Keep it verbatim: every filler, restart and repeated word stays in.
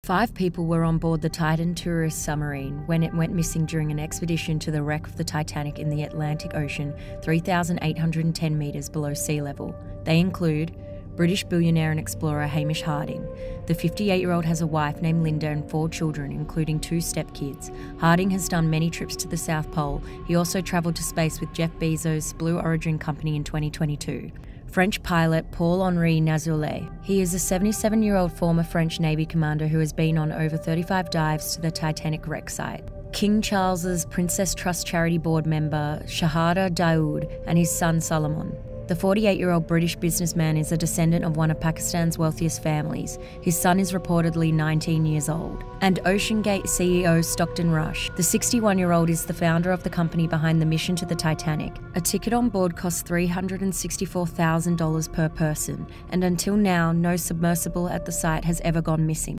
Five people were on board the Titan tourist submarine when it went missing during an expedition to the wreck of the Titanic in the Atlantic Ocean, three thousand eight hundred ten metres below sea level. They include British billionaire and explorer Hamish Harding. The fifty-eight-year-old has a wife named Linda and four children, including two stepkids. Harding has done many trips to the South Pole. He also travelled to space with Jeff Bezos' Blue Origin company in twenty twenty-two. French pilot Paul-Henri Nazolet. He is a seventy-seven-year-old former French Navy commander who has been on over thirty-five dives to the Titanic wreck site. King Charles's Princess Trust Charity Board member Shahada Daoud and his son Solomon. The forty-eight-year-old British businessman is a descendant of one of Pakistan's wealthiest families. His son is reportedly nineteen years old. And OceanGate C E O Stockton Rush. The sixty-one-year-old is the founder of the company behind the mission to the Titanic. A ticket on board costs three hundred sixty-four thousand dollars per person, and until now, no submersible at the site has ever gone missing.